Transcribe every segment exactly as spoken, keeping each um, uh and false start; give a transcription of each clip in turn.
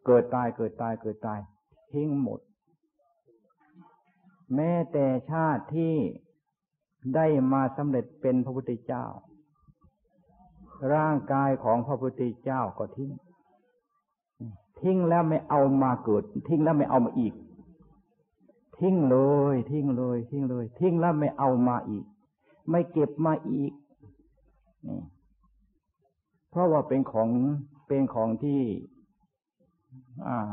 เกิดตายเกิดตายเกิดตายทิ้งหมดแม้แต่ชาติที่ได้มาสำเร็จเป็นพระพุทธเจ้าร่างกายของพระพุทธเจ้าก็ทิ้งทิ้งแล้วไม่เอามาเกิดทิ้งแล้วไม่เอามาอีกทิ้งเลยทิ้งเลยทิ้งเลยทิ้งแล้วไม่เอามาอีกไม่เก็บมาอีกนี่เพราะว่าเป็นของเป็นของที่อ่า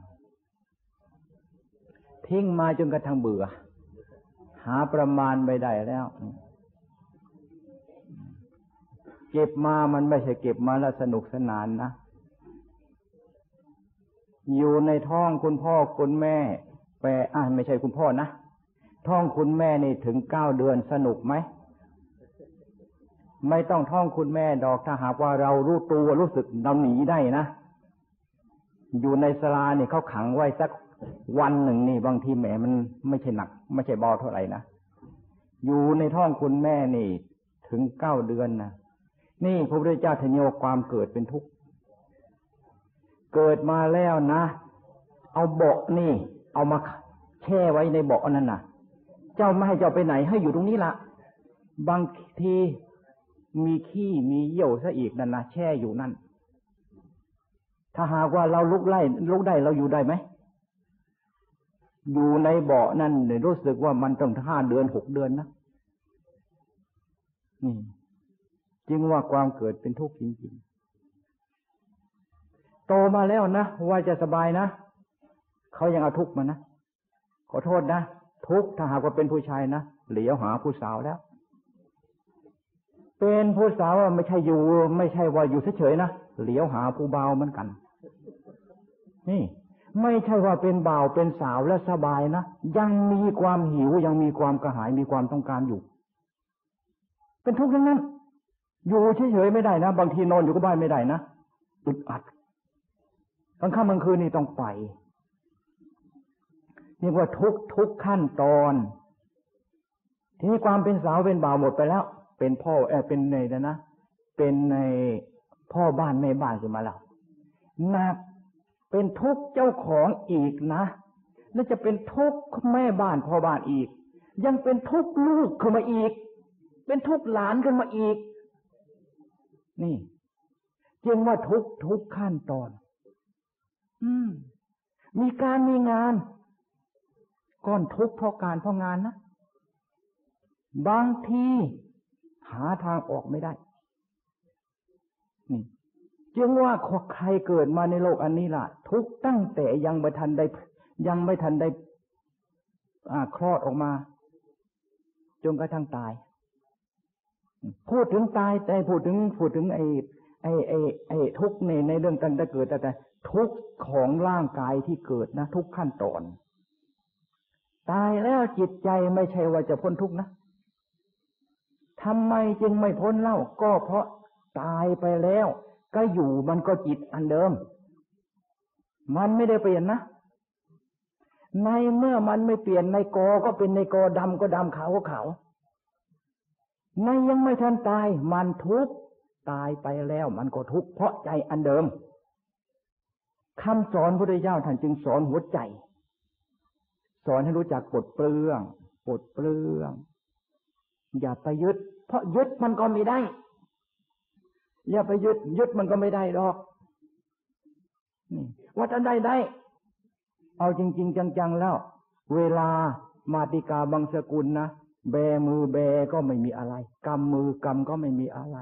ทิ้งมาจนกระทั่งเบื่อหาประมาณไม่ได้แล้วเก็บมามันไม่ใช่เก็บมาแล้วสนุกสนานนะอยู่ในท้องคุณพ่อคุณแม่แปลอ่ะไม่ใช่คุณพ่อนะท้องคุณแม่นี่ถึงเก้าเดือนสนุกไหมไม่ต้องท้องคุณแม่ดอกถ้าหากว่าเรารู้ตัวรู้สึกเราหนีได้นะอยู่ในศาลาเนี่ยเขาขังไว้สักวันหนึ่งนี่บางทีแหมมันไม่ใช่หนักไม่ใช่เบาเท่าไหร่นะอยู่ในท้องคุณแม่นี่ถึงเก้าเดือนนะนี่พระพุทธเจ้าทะโยความเกิดเป็นทุกข์เกิดมาแล้วนะเอาเบาะนี่เอามาแช่ไว้ในเบาะนั่นน่ะเจ้าไม่ให้เจ้าไปไหนให้อยู่ตรงนี้ละบางทีมีขี้มีเยี่ยวซะอีกนั่นนะแช่อยู่นั่นถ้าหากว่าเราลุกไล่ลุกได้เราอยู่ได้ไหมอยู่ในเบาะนั่นเนี่ยรู้สึกว่ามันต้องห้าเดือนหกเดือนนะนี่จึงว่าความเกิดเป็นทุกข์จริงๆโตมาแล้วนะว่าจะสบายนะเขายังเอาทุกข์มานะขอโทษนะทุกข์ถ้าหากว่าเป็นผู้ชายนะเหลียวหาผู้สาวแล้วเป็นผู้สาวไม่ใช่อยู่ไม่ใช่ว่าอยู่เฉยๆนะเหลียวหาผู้บ่าวเหมือนกันนี่ไม่ใช่ว่าเป็นบ่าวเป็นสาวแล้วสบายนะยังมีความหิวยังมีความกระหายมีความต้องการอยู่เป็นทุกข์ทั้งนั้นอยู่เฉยๆไม่ได้นะบางทีนอนอยู่ก็บ้านไม่ได้นะอึดอัดกลางค่ำกลางคืนนี่ต้องไปเรียกว่าทุกทุกขั้นตอนทีนี้ความเป็นสาวเป็นบ่าวหมดไปแล้วเป็นพ่อเออเป็นในนะนะเป็นในพ่อบ้านแม่บ้านขึ้นมาแล้วหนักเป็นทุกข์เจ้าของอีกนะแล้วจะเป็นทุกข์แม่บ้านพ่อบ้านอีกยังเป็นทุกข์ลูกขึ้นมาอีกเป็นทุกข์หลานขึ้นมาอีกนี่จึงว่าทุกข์ทุกขั้นตอนอืมมีการมีงานก้อนทุกข์เพราะการเพราะงานนะบางทีหาทางออกไม่ได้นี่จึงว่าใครเกิดมาในโลกอันนี้ล่ะทุกตั้งแต่ยังไม่ทันได้ยังไม่ทันได้อ่าคลอดออกมาจนกระทั่งตายพูดถึงตายแต่พูดถึงพูดถึงไอ้ไอ้ไอ้ไอ้ทุกในในเรื่องตั้งแต่เกิดแต่ทุกของร่างกายที่เกิดนะทุกขั้นตอนตายแล้วจิตใจไม่ใช่ว่าจะพ้นทุกข์นะทำไมจึงไม่พ้นเล่าก็เพราะตายไปแล้วก็อยู่มันก็จิตอันเดิมมันไม่ได้เปลี่ยนนะในเมื่อมันไม่เปลี่ยนในกอก็เป็นในกอดำก็ดำขาวก็ขาวในยังไม่ทันตายมันทุกข์ตายไปแล้วมันก็ทุกข์เพราะใจอันเดิมคำสอนพระพุทธเจ้าท่านจึงสอนหัวใจสอนให้รู้จักปลดเปลื้องปลดเปลื้องอย่าไปยึดเพราะยึดมันก็ไม่ได้อย่าไปยึดยึดมันก็ไม่ได้หรอกนี่ว่าจะได้ได้เอาจริงๆจังๆแล้วเวลามาติกาบางสกุลนะแบมือแบก็ไม่มีอะไรกำมือกำก็ไม่มีอะไร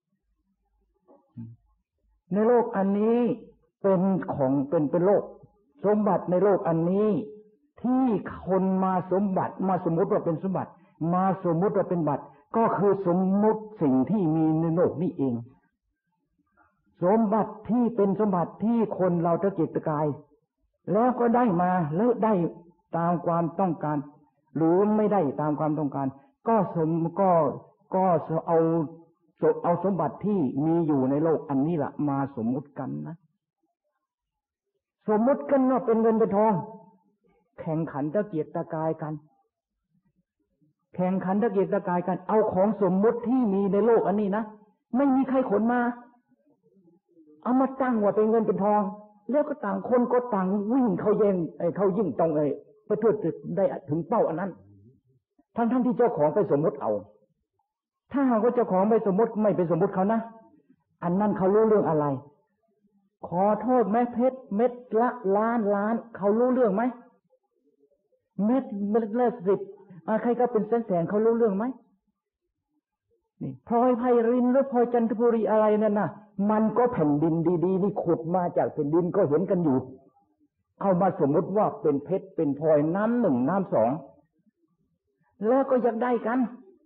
ในโลกอันนี้เป็นของเป็นเป็นโลกสมบัติในโลกอันนี้ที่คนมาสมบัติมาสมมุติว่าเป็นสมบัติมาสมมุติว่าเป็นบัติก็คือสมมุติสิ่งที่มีในโลกนี้เองสมบัติที่เป็นสมบัติที่คนเราตะเกียกตะกายแล้วก็ได้มาแล้วได้ตามความต้องการหรือไม่ได้ตามความต้องการก็สมก็ก็เอาเอาสมบัติที่มีอยู่ในโลกอันนี้ล่ะมาสมมุติกันนะสมมุติกันว่าเป็นเงินเป็นทองแข่งขันตะเกียกตะกายกันแข่งขันตะเกียกตะกายกันเอาของสมมุติที่มีในโลกอันนี้นะไม่มีใครขนมาเอามาตั้งว่าเป็นเงินเป็นทองแล้วก็ต่างคนก็ต่างวิ่งเขาแย่งไอ้เขายิ่งต้องไอ้ไปเพื่อจะได้ถึงเป้าอันนั้นทั้งทั้งที่เจ้าของไปสมมติเอาถ้าหากว่าเจ้าของไปสมมติไม่ไปสมมติเขานะอันนั้นเขารู้เรื่องอะไรขอโทษแม่เพชรเม็ดละล้านล้านเขารู้เรื่องไหมเม็ดเม็ดละสิบใครก็เป็นแสนแสนเขารู้เรื่องไหมนี่พลอยไพรินหรือพลอยจันทบุรีอะไรนั่นน่ะมันก็แผ่นดินดีๆนี่ขุดมาจากแผ่นดินก็เห็นกันอยู่เอามาสมมติว่าเป็นเพชรเป็นพลอยน้ำหนึ่งน้ำสองแล้วก็อยากได้กัน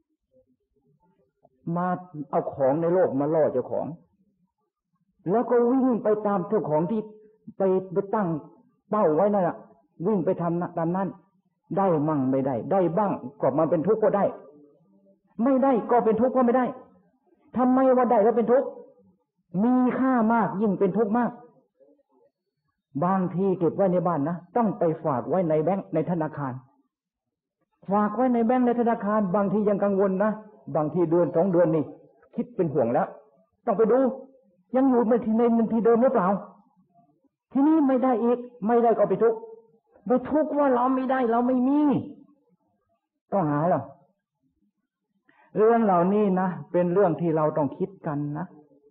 มาเอาของในโลกมาล่อเจ้าของแล้วก็วิ่งไปตามเจ้าของที่ไปไปตั้งเป้าไว้นั่นน่ะวิ่งไปทำตามนั้นได้มั่งไม่ได้ได้บ้างก็มาเป็นทุกข์ก็ได้ไม่ได้ก็เป็นทุกข์ก็ไม่ได้ทำไมว่าได้แล้วเป็นทุกข์มีค่ามากยิ่งเป็นทุกข์มากบางทีเก็บไว้ในบ้านนะต้องไปฝากไว้ในแบงค์ในธนาคารฝากไว้ในแบงค์ในธนาคารบางทียังกังวลนะบางทีเดือนสองเดือนนี่คิดเป็นห่วงแล้วต้องไปดูยังอยู่ในที่ในที่เดิมหรือเปล่าทีนี้ไม่ได้อีกไม่ได้ก็ไปทุกข์ไปทุกข์ว่าเราไม่ได้เราไม่มีต้องหาหรอเรื่องเหล่านี้นะเป็นเรื่องที่เราต้องคิดกันนะ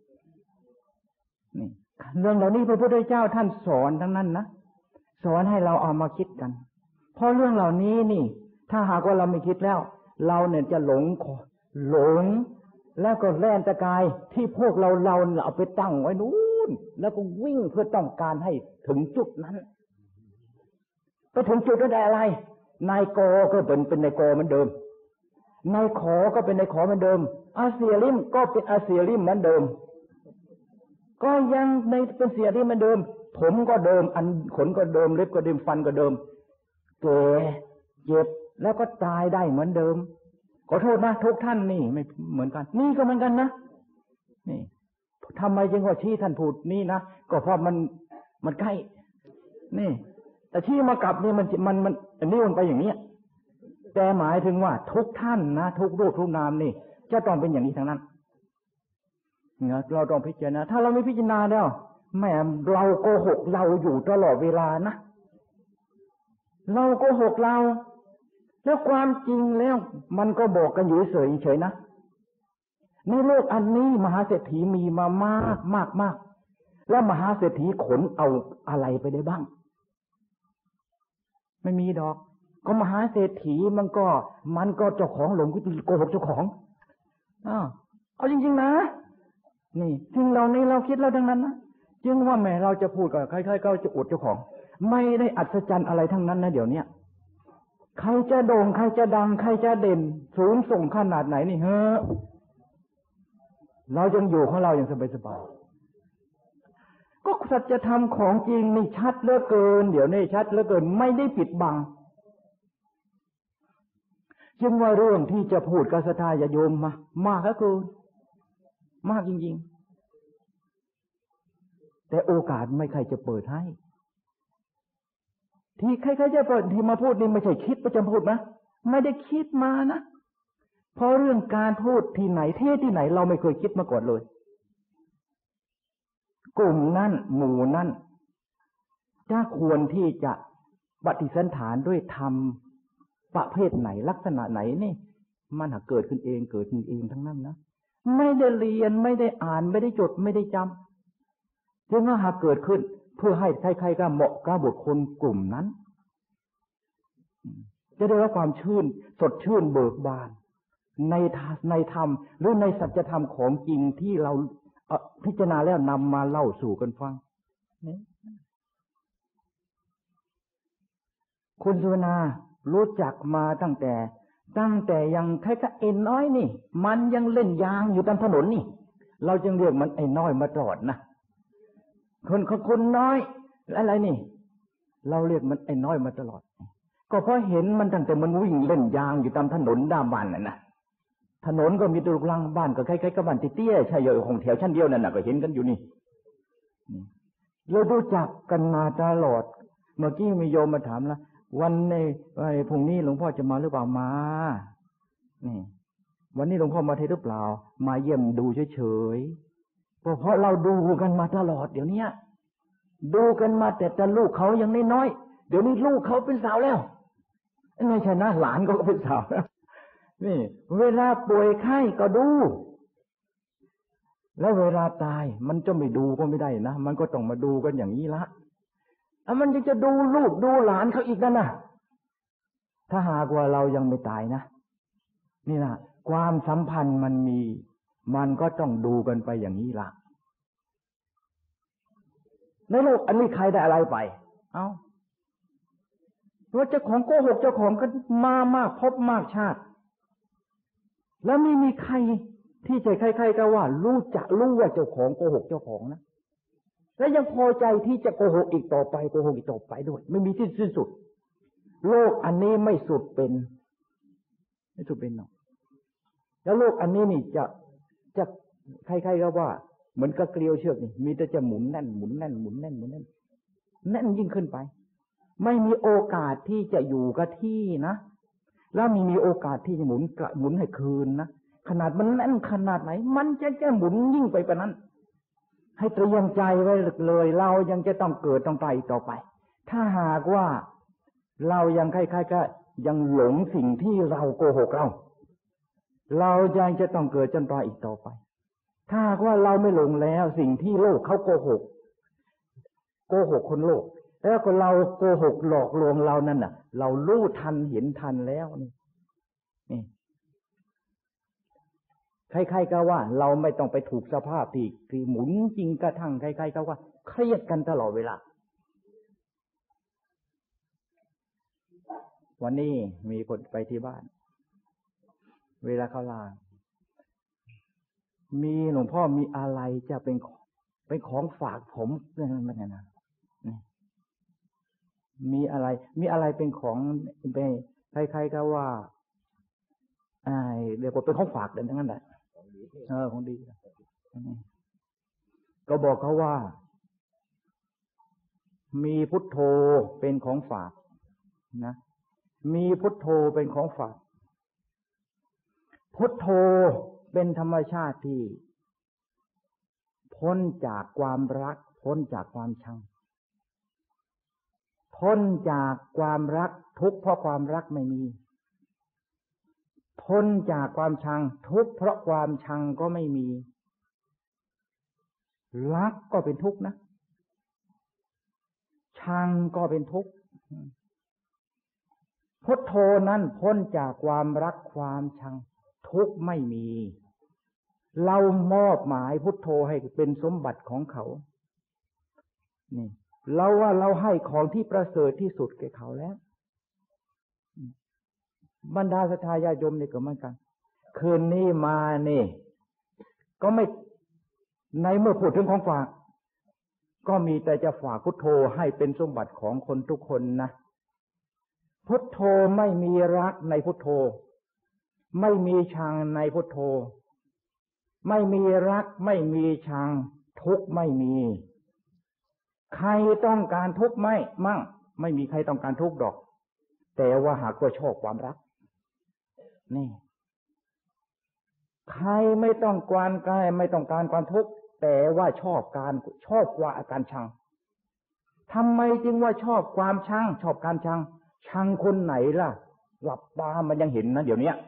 นี่เรื่องเหล่านี้พระพุทธเจ้าท่านสอนทั้งนั้นนะสอนให้เราเอามาคิดกันเพราะเรื่องเหล่านี้นี่ถ้าหากว่าเราไม่คิดแล้วเราเนี่ยจะหลงหลงแล้วก็แล่นตะกายที่พวกเราเราเอาไปตั้งไว้นู้นแล้วก็วิ่งเพื่อต้องการให้ถึงจุดนั้นไปถึงจุดนั้นได้อะไรนายกก็เป็นเป็นนายกเหมือนเดิมนายขอก็เป็นนายขอเหมือนเดิมอาเซียริมก็เป็นอาเซียริมเหมือนเดิมก็ยังในเป็นเสียริมเหมือนเดิมผมก็เดิมอันขนก็เดิมเล็บก็เดิมฟันก็เดิมแก่เจ็บแล้วก็ตายได้เหมือนเดิมขอโทษนะทุกท่านนี่ไม่เหมือนกันนี่ก็เหมือนกันนะนี่ทำไมจึงว่าชี้ท่านพูดนี่นะก็เพราะมันมันใกล้นี่แต่ที่มากลับนี่มันมันมันอันนี้มันไปอย่างนี้แต่หมายถึงว่าทุกท่านนะทุกรูปทุกนามนี่จะต้องเป็นอย่างนี้ทั้งนั้นเนี่ยเราต้องพิจารณาถ้าเราไม่พิจารณาแล้วแม่เราโกหกเราอยู่ตลอดเวลานะเราโกหกเราแล้วความจริงแล้วมันก็บอกกันอยู่เฉยเฉยนะในโลกอันนี้มหาเศรษฐีมีมามากมากมากแล้วมหาเศรษฐีขนเอาอะไรไปได้บ้างไม่มีดอกก็มหาเศรษฐีมันก็มันก็เจ้าของหลงโกหกเจ้าของอ้าวเอาจริงๆนะนี่สิ่งเหล่านี้เราคิดแล้วทั้งนั้นนะจึงว่าแม่เราจะพูดกับใครๆก็จะอวดเจ้าของไม่ได้อัศจรรย์อะไรทั้งนั้นนะเดี๋ยวนี้ใครจะโด่งใครจะดังใครจะเด่นสูงส่งขนาดไหนนี่เฮ้อเรายังอยู่ของเราอย่างสบายๆก็สัจธรรมของจริงนี่ชัดเหลือเกินเดี๋ยวนี้ชัดเหลือเกินไม่ได้ปิดบังจึงว่าเรื่องที่จะพูดกับศรัทธาญาติโยมมามากก็คือมากจริงๆแต่โอกาสไม่ใครจะเปิดให้ที่ใครๆจะเปิดที่มาพูดนี่ไม่ใช่คิดประจำพูดนะไม่ได้คิดมานะเพราะเรื่องการพูดที่ไหนเทศที่ไหนเราไม่เคยคิดมาก่อนเลยกลุ่มนั้นหมู่นั้นจะควรที่จะปฏิสันฐานด้วยธรรมประเภทไหนลักษณะไหนนี่มันหาเกิดขึ้นเองเกิดขึ้นเองทั้งนั้นนะไม่ได้เรียนไม่ได้อ่านไม่ได้จดไม่ได้จำจึงว่าหาเกิดขึ้นเพื่อให้ใครๆก็เหมาะกับบุคคลกลุ่มนั้นจะได้รับความชื่นสดชื่นเบิกบานในในธรรมหรือในสัจธรรมของจริงที่เราพิจารณาแล้วนำมาเล่าสู่กันฟังคุณสุวรรณารู้จักมาตั้งแต่ตั้งแต่ยังแค่เอ็นน้อยนี่มันยังเล่นยางอยู่ตามถนนนี่เราจึงเรียกมันไอ้น้อยมาตลอดนะคนคนน้อยอะไรนี่เราเรียกมันไอ้น้อยมาตลอดก็เพราะเห็นมันตั้งแต่มันวิ่งเล่นยางอยู่ตามถนนด้านบ้านน่ะนะถนนก็มีตัวลูกลังบ้านก็ใกล้ๆกับบ้านเตี้ยๆใช่อยู่ของแถวชั้นเดียวนั่นน่ะก็เห็นกันอยู่นี่เรารู้จักกันมาตลอดเมื่อกี้มีโยมมาถามละวันในวันพรุ่งนี้หลวงพ่อจะมาหรือเปล่ามานี่วันนี้หลวงพ่อมาเทศหรือเปล่ามาเยี่ยมดูเฉยๆเพราะเราดูกันมาตลอดเดี๋ยวนี้ดูกันมาแต่แต่ลูกเขายังน้อยๆเดี๋ยวนี้ลูกเขาเป็นสาวแล้วไม่ใช่นะหลานก็เป็นสาวแล้วนี่เวลาป่วยไข้ก็ดูแล้วเวลาตายมันจะไม่ดูก็ไม่ได้นะมันก็ต้องมาดูกันอย่างนี้ละแล้วมันจะจะดูลูกดูหลานเขาอีกนั่นนะถ้าหากว่าเรายังไม่ตายนะนี่นะความสัมพันธ์มันมีมันก็ต้องดูกันไปอย่างนี้ละในโลกอันนี้ใครได้อะไรไปเอ้าว่าเจ้าของโกหกเจ้าของก็มามากพบมากชาติแล้วไม่มีใครที่จะใครๆก็ว่ารู้จักรู้ว่าเจ้าของโกหกเจ้าของนะและยังพอใจที่จะโกหกอีกต่อไปโกหกอีกต่อไปด้วยไม่มีที่สิ้นสุดโลกอันนี้ไม่สุดเป็นไม่สุดเป็นหรอกแล้วโลกอันนี้นี่จะจะใครๆก็ว่าเหมือนกับเกลียวเชือกนี่มีแต่จะหมุนแน่นหมุนแน่นหมุนแน่นหมุนแน่นแน่นยิ่งขึ้นไปไม่มีโอกาสที่จะอยู่กับที่นะแล้วมีมีโอกาสที่จะหมุนกระหมุนให้คืนนะขนาดมันแน่นขนาดไหนมันจะจะหมุนยิ่งไปกว่านั้นให้เตรียมใจไว้เลยเรายังจะต้องเกิดต้องตายต่อไปถ้าหากว่าเรายังคล้ายๆก็ยังหลงสิ่งที่เราโกหกเราเรายังจะต้องเกิดจนตายอีกต่อไปถ้าหากว่าเราไม่หลงแล้วสิ่งที่โลกเขาโกหกโกหกคนโลกแล้วก็เราโกหกหลอกลวงเรานั่นน่ะเรารู้ทันเห็นทันแล้วนี่นี่ใครๆก็ว่าเราไม่ต้องไปถูกสภาพที่ที่หมุนจริงกระทั่งใครๆก็ว่าเครียดกันตลอดเวลาวันนี้มีคนไปที่บ้านเวลาเขาลามีหลวงพ่อมีอะไรจะเป็นเป็นของฝากผมเรื่องนั้นมันนะมีอะไรมีอะไรเป็นของเป็นใครๆก็ว่าไอ้เรียกว่าเป็นของฝากเดินทั้งนั้นแหละเออของดีก็บอกเขาว่ามีพุทโธเป็นของฝากนะมีพุทโธเป็นของฝากพุทโธเป็นธรรมชาติที่พ้นจากความรักพ้นจากความชังพ้นจากความรักทุกข์เพราะความรักไม่มีพ้นจากความชังทุกข์เพราะความชังก็ไม่มีรักก็เป็นทุกข์นะชังก็เป็นทุกข์พุทโธนั้นพ้นจากความรักความชังทุกข์ไม่มีเรามอบหมายพุทโธให้เป็นสมบัติของเขานี่เราว่าเราให้ของที่ประเสริฐที่สุดแก่เขาแล้วบรรดาศรัทธาญาติโยมนี่ก็เหมือนกันคืนนี้มานี่ก็ไม่ในเมื่อพูดถึงของฝากก็มีแต่จะฝากพุทโธให้เป็นสมบัติของคนทุกคนนะพุทโธไม่มีรักในพุทโธไม่มีชังในพุทโธไม่มีรักไม่มีชังทุกข์ไม่มีใครต้องการทุกข์ไหมมั่งไม่มีใครต้องการทุกข์ดอกแต่ว่าหากว่าชอบความรักนี่ใครไม่ต้องการกายไม่ต้องการความทุกข์แต่ว่าชอบการชอบว่าอาการชังทำไมจึงว่าชอบความชังชอบการชังชังคนไหนล่ะหลับตามันยังเห็นนะเดี๋ยวนี้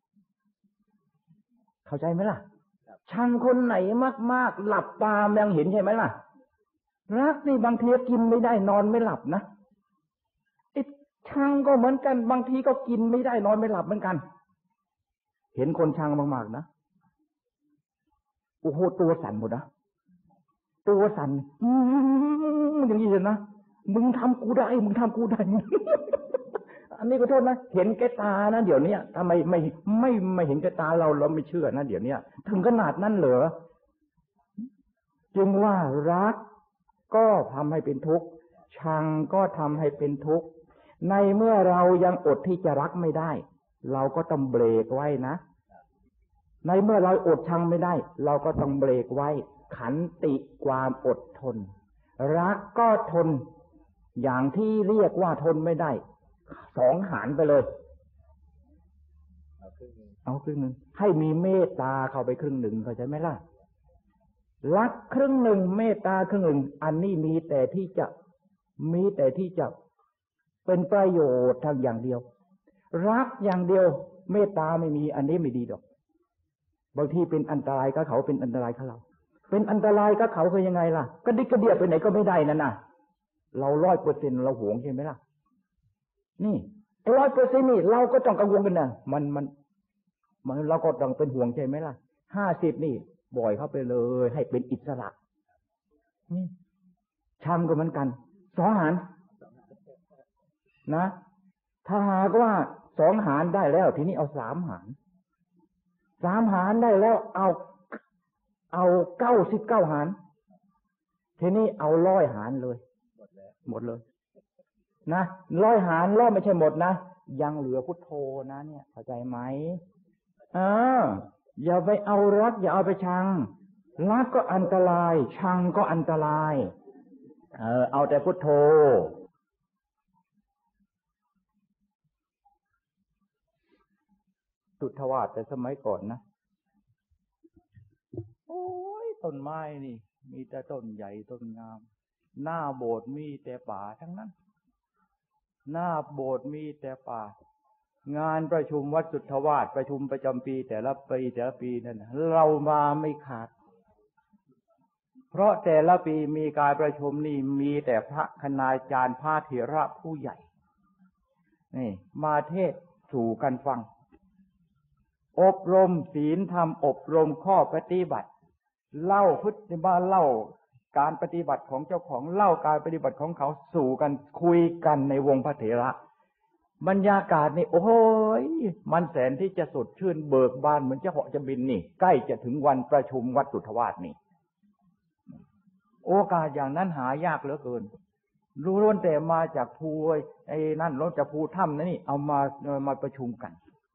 เข้าใจไหมล่ะชังคนไหนมากๆหลับตามันยังเห็นใช่ไหมล่ะรักนี่บางทีกินไม่ได้นอนไม่หลับนะไอ้ชังก็เหมือนกันบางทีก็กินไม่ได้นอนไม่หลับเหมือนกันเห็นคนชังมากๆนะโอ้โหตัวสั่นหมดนะตัวสั่นอืมอย่างนี้เลยนะมึงทำกูได้มึงทำกูได้อันนี้ก็โทษนะเห็นแก่ตานะเดี๋ยวนี้ทำไมไม่ไม่ไม่เห็นแก่ตาเราเราไม่เชื่อนะเดี๋ยวนี้ถึงขนาดนั้นเหรอจึงว่ารักก็ทำให้เป็นทุกข์ชังก็ทำให้เป็นทุกข์ในเมื่อเรายังอดที่จะรักไม่ได้เราก็ต้องเบรกไว้นะในเมื่อเราอดชังไม่ได้เราก็ต้องเบรกไว้ขันติความอดทนรักก็ทนอย่างที่เรียกว่าทนไม่ได้สองหารไปเลยเอาครึ่งนึงให้มีเมตตาเข้าไปครึ่งหนึ่งเข้าใจไหมล่ะรักครึ่งหนึ่งเมตตาครึ่งหนึ่งอันนี้มีแต่ที่จะมีแต่ที่จะเป็นประโยชน์ทางอย่างเดียวรักอย่างเดียวเมตตาไม่มีอันนี้ไม่ดีดอกบางทีเป็นอันตรายกับเขาเป็นอันตรายกับเราเป็นอันตรายกับเขาคือยังไงล่ะกระดิกกระเดียบไปไหนก็ไม่ได้นั่นน่ะเราร้อยเปอร์เซ็นต์เราหวงใช่ไหมล่ะนี่ร้อยเปอร์เซ็นต์นี่เราก็ต้องกังวลกันนะมันมันมันเราก็ต้องเป็นห่วงใช่ไหมล่ะห้าสิบนี่บ่อยเข้าไปเลยให้เป็นอิสระนี่ชังก็เหมือนกันสองหารนะถ้าหากว่าสองหารได้แล้วทีนี้เอาสามหารสามหารได้แล้วเอาเอาเก้าสิบเก้าหารทีนี้เอาร้อยหารเลยหมดเลยนะร้อยหารร้อยไม่ใช่หมดนะยังเหลือพุทโธนะเนี่ยเข้าใจไหมเอออย่าไปเอารักอย่าเอาไปชังรักก็อันตรายชังก็อันตรายเออเอาแต่พุทโธสุทธวาสแต่สมัยก่อนนะโอ้ยต้นไม้นี่มีแต่ต้นใหญ่ต้นงามหน้าโบสถ์มีแต่ป่าทั้งนั้นหน้าโบสถ์มีแต่ป่างานประชุมวัดสุทธวาสประชุมประจำปีแต่ละปีแต่ละปีนั่นเรามาไม่ขาดเพราะแต่ละปีมีการประชุมนี่มีแต่พระคณาจารย์พระเถระผู้ใหญ่นี่มาเทศสู่กันฟังอบรมศีลธรรมอบรมข้อปฏิบัติเล่าพุทธบ้าเล่าการปฏิบัติของเจ้าของเล่าการปฏิบัติของเขาสู่กันคุยกันในวงพระเถระบรรยากาศนี่โอ้ยมันแสนที่จะสดชื่นเบิกบานเหมือนจะเหาะจะบินนี่ใกล้จะถึงวันประชุมวัดสุทธวาสนี่โอกาสอย่างนั้นหายากเหลือเกินรู้ล้วนแต่มาจากภูไอ้นั่นล้วนจากภูถ้ำนั่นนี่เอามามาประชุมกัน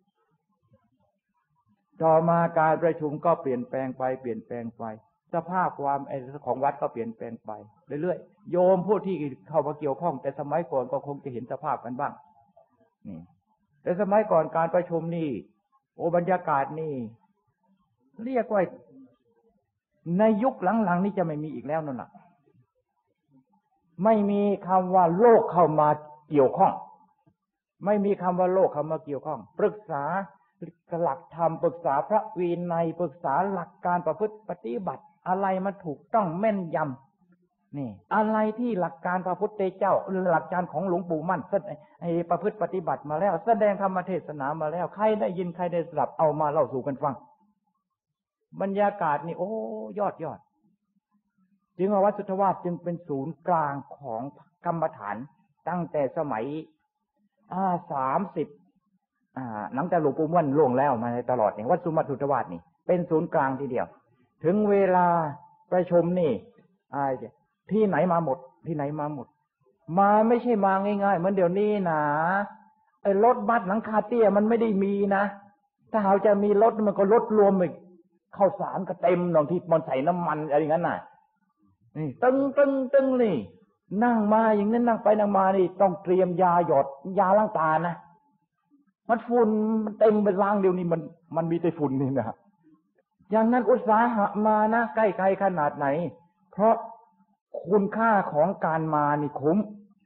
ต่อมาการประชุมก็เปลี่ยนแปลงไปเปลี่ยนแปลงไปสภาพความไอ้ของวัดก็เปลี่ยนแปลงไปเรื่อยๆโยมผู้ที่เข้ามาเกี่ยวข้องแต่สมัยก่อนก็คงจะเห็นสภาพกันบ้างนี่แต่สมัยก่อนการประชุมนี่โอ้บรรยากาศนี่เรียกว่าในยุคหลังๆนี่จะไม่มีอีกแล้วนั่นแหละไม่มีคำว่าโลกเข้ามาเกี่ยวข้องไม่มีคำว่าโลกเข้ามาเกี่ยวข้องปรึกษาหลักธรรมปรึกษาพระวินัยปรึกษาหลักการประพฤติปฏิบัติอะไรมันถูกต้องแม่นยำนี่อะไรที่หลักการพระพุทธเจ้าหลักการของหลวงปู่มั่นไอ้ประพฤติปฏิบัติมาแล้วแสดงธรรมเทศนามาแล้วใครได้ยินใครได้สดับเอามาเล่าสู่กันฟังบรรยากาศนี่โอ้ยอดยอดจึงว่าวัดสุทธวาสจึงเป็นศูนย์กลางของกรรมฐานตั้งแต่สมัยอ่าสามสิบอ่าหลังจากหลวงปู่มั่นล่วงแล้วมาตลอดเนี่ยวัดสุมาสุทธวาสนี่เป็นศูนย์กลางทีเดียวถึงเวลาประชุมนี่อ่าที่ไหนมาหมดที่ไหนมาหมดมาไม่ใช่มาง่ายๆเหมือนเดี๋ยวนี้นะไอ้รถบัสหลังคาเตี้ยมันไม่ได้มีนะถ้าหากจะมีรถมันก็รถรวมอีกข้าวสารก็เต็มตรงที่มันใส่น้ำมันอะไรอย่างนั้นน่ะนี่ตึงตึงตึงนี่นั่งมาอย่างนั้นนั่งไปนั่งมานี่ต้องเตรียมยาหยดยาล้างตานะมันฝุ่นมันเต็มไปล้างเดียวนี้มันมันมีแต่ฝุ่นนี่นะอย่างนั้นอุตสาหะมานะใกล้ไกลขนาดไหนเพราะคุณค่าของการมานี่คุ้ม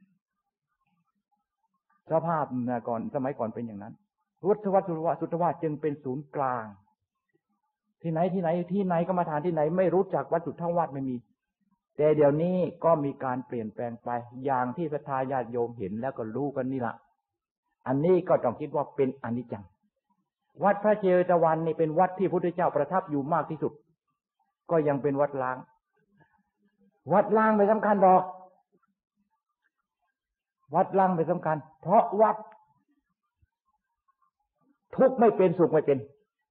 สภาพนะก่อนสมัยก่อนเป็นอย่างนั้นวัดสุทธวาสสุทธวาสจึงเป็นศูนย์กลางที่ไหนที่ไหนที่ไหนก็มาทานที่ไหนไม่รู้จักวัดสุทธวาสไม่มีแต่เดี๋ยวนี้ก็มีการเปลี่ยนแปลงไปอย่างที่ศรัทธาญาติโยมเห็นแล้วก็รู้กันนี่ละอันนี้ก็ต้องคิดว่าเป็นอนิจจังวัดพระเจตวันนี่เป็นวัดที่พระพุทธเจ้าประทับอยู่มากที่สุดก็ยังเป็นวัดล้างวัดล้างไม่สำคัญดอกวัดล้างไม่สำคัญเพราะวัดทุกข์ไม่เป็นสุขไม่เป็น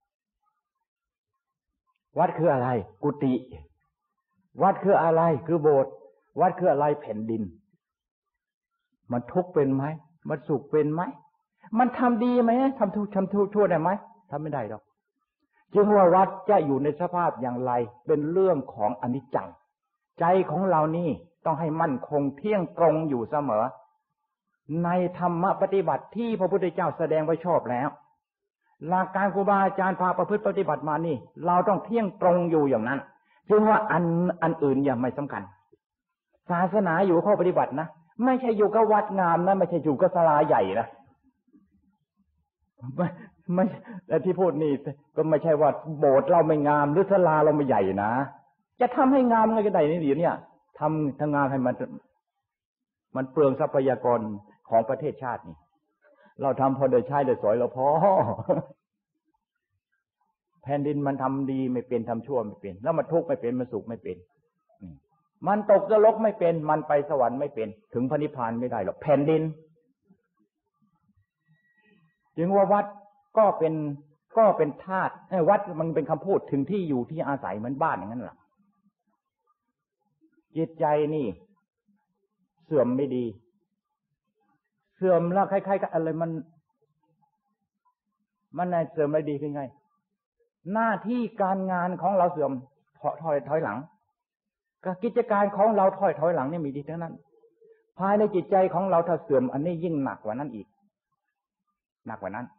วัดคืออะไรกุฏิวัดคืออะไรคือโบสถ์วัดคืออะไรแผ่นดินมันทุกข์เป็นไหมมันสุขเป็นไหมมันทำดีไหมทำทุกทำทุกชั่วได้ไหมทำไม่ได้หรอกจึงว่าวัดจะอยู่ในสภาพอย่างไรเป็นเรื่องของอนิจจังใจของเรานี่ต้องให้มั่นคงเที่ยงตรงอยู่เสมอในธรรมปฏิบัติที่พระพุทธเจ้าแสดงไว้ชอบแล้วหลักการครูบาอาจารย์พาประพฤติปฏิบัติมานี่เราต้องเที่ยงตรงอยู่อย่างนั้นจึงว่าอันอันอื่นอย่าไม่สำคัญศาสนาอยู่ข้อปฏิบัตินะไม่ใช่อยู่กับวัดงามนะไม่ใช่อยู่กับศาลาใหญ่นะไม่ไม่แต่ที่พูดนี่ก็ไม่ใช่ว่าโบสถ์เราไม่งามหรือศาลาเราไม่ใหญ่นะจะทำให้งามไงก็ได้นี่เดี๋ยวนี้ทำทำงานให้มันมันเปลืองทรัพยากรของประเทศชาตินี่เราทำพอได้ใช้ได้สอยเราพอแผ่นดินมันทำดีไม่เป็นทำชั่วไม่เป็นแล้วมันทุกข์ไม่เป็นมันสุขไม่เป็นมันตกนรกไม่เป็นมันไปสวรรค์ไม่เป็นถึงพระนิพพานไม่ได้หรอกแผ่นดินจึงว่าวัดก็เป็นก็เป็นธาตุวัดมันเป็นคำพูดถึงที่อยู่ที่อาศัยเหมือนบ้านอย่างนั้นแหละจิตใจนี่เสื่อมไม่ดีเสื่อมแล้วคล้ายๆกับอะไรมันมันในเสื่อมไม่ดีคือไงหน้าที่การงานของเราเสื่อมถอยถอยหลังก็กิจการของเราถอยถอยหลังนี่มีดีทั้งนั้นภายในจิตใจของเราถ้าเสื่อมอันนี้ยิ่งหนักกว่านั้นอีกหนักกว่านั้น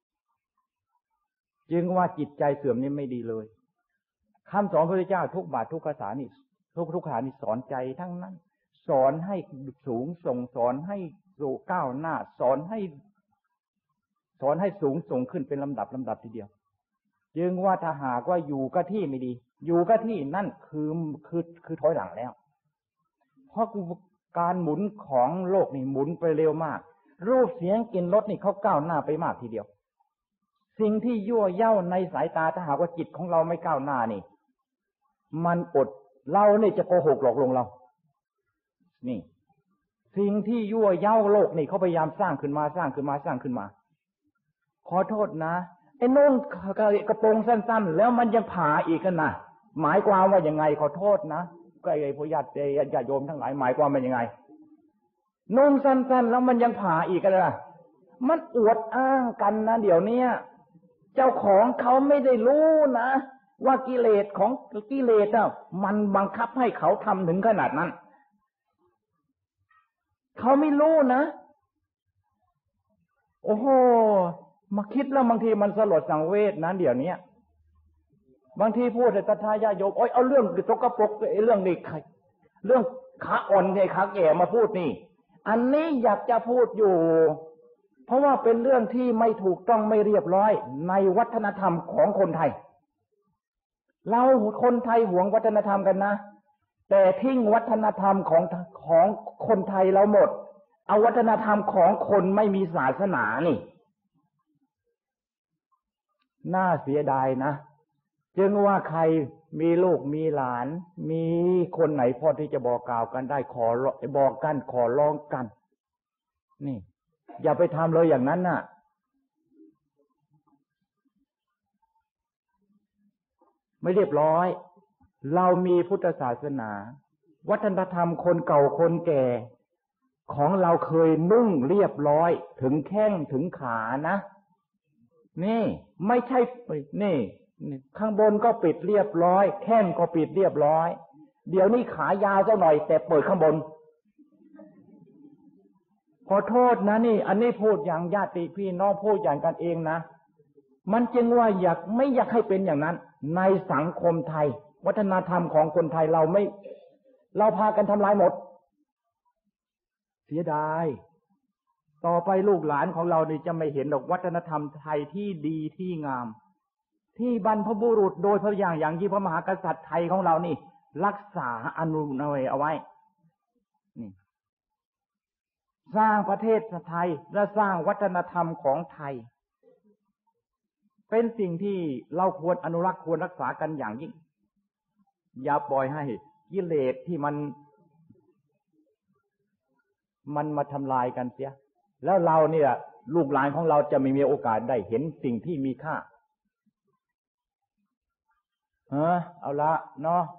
จึงว่าจิตใจเสื่อมนี่ไม่ดีเลยคำสอนพระพุทธเจ้าทุกบาททุกภาษานี่ทุกทุกขานี่สอนใจทั้งนั้นสอนให้สูงส่งสอนให้สู่ก้าวหน้าสอนให้สอนให้สูงส่งขึ้นเป็นลำดับลำดับทีเดียวจึงว่าถ้าหากว่าอยู่กับที่ไม่ดีอยู่กับที่นั่นคือคือคือถอยหลังแล้วเพราะการหมุนของโลกนี่หมุนไปเร็วมากรูปเสียงกลิ่นรสนี่เขาก้าวหน้าไปมากทีเดียวสิ่งที่ยั่วเย้าในสายตาถ้าหากว่าจิตของเราไม่ก้าวหน้านี่มันอดเราเนี่ยจะโกหกหลอกลวงเรานี่สิ่งที่ยั่วเย้าโลกนี่เขาพยายามสร้างขึ้นมาสร้างขึ้นมาสร้างขึ้นมาขอโทษนะไอ้นุ่งกระโปรงสั้นๆแล้วมันยังผ่าอีกกันนะหมายความว่ายังไงขอโทษนะก็ไอ้พวกญาติญาติโยมทั้งหลายหมายความว่ายังไงนุ่งสั้นๆแล้วมันยังผ่าอีกกันนะมันอวดอ้างกันนะเดี๋ยวนี้เจ้าของเขาไม่ได้รู้นะว่ากิเลสของกิเลสอ่ะมันบังคับให้เขาทำถึงขนาดนั้นเขาไม่รู้นะโอ้โหมาคิดแล้วบางทีมันสลดสังเวชนะเดี๋ยวนี้บางทีพูดแต่ตถาญาโยมโอ้ยเอาเรื่องตกกระปรกไอ้เรื่องนี้เรื่องขาอ่อนไอ้ขาแก่มาพูดนี่อันนี้อยากจะพูดอยู่เพราะว่าเป็นเรื่องที่ไม่ถูกต้องไม่เรียบร้อยในวัฒนธรรมของคนไทยเราคนไทยหวงวัฒนธรรมกันนะแต่ทิ้งวัฒนธรรมของของคนไทยเราหมดเอาวัฒนธรรมของคนไม่มีศาสนานี่น่าเสียดายนะจึงว่าใครมีลูกมีหลานมีคนไหนพอที่จะบอกกล่าวกันได้ขอบอกกันขอร้องกันนี่อย่าไปทำเลยอย่างนั้นน่ะไม่เรียบร้อยเรามีพุทธศาสนาวัฒนธรรมคนเก่าคนแก่ของเราเคยนุ่งเรียบร้อยถึงแข้งถึงขานะนี่ไม่ใช่นี่ข้างบนก็ปิดเรียบร้อยแข้งก็ปิดเรียบร้อยเดี๋ยวนี้ขายาวเจ้าหน่อยแต่เปิดข้างบนขอโทษนะนี่อันนี้พูดอย่างญาติพี่น้องพูดอย่างกันเองนะมันจึงว่าอยากไม่อยากให้เป็นอย่างนั้นในสังคมไทยวัฒนธรรมของคนไทยเราไม่เราพากันทำลายหมดเสียดายต่อไปลูกหลานของเรานี่จะไม่เห็นดอกวัฒนธรรมไทยที่ดีที่งามที่บรรพบุรุษโดยพระอย่างอย่างยิ่งพระมหากษัตริย์ไทยของเรานี่รักษาอนุรักษ์เอาไว้นี่สร้างประเทศไทยและสร้างวัฒนธรรมของไทยเป็นสิ่งที่เราควรอนุรักษ์ควรรักษากันอย่างยิ่งอย่าปล่อยให้กิเลสที่มันมันมาทำลายกันเสียแล้วเราเนี่ยลูกหลานของเราจะไม่มีโอกาสได้เห็นสิ่งที่มีค่าเออเอาละเนาะ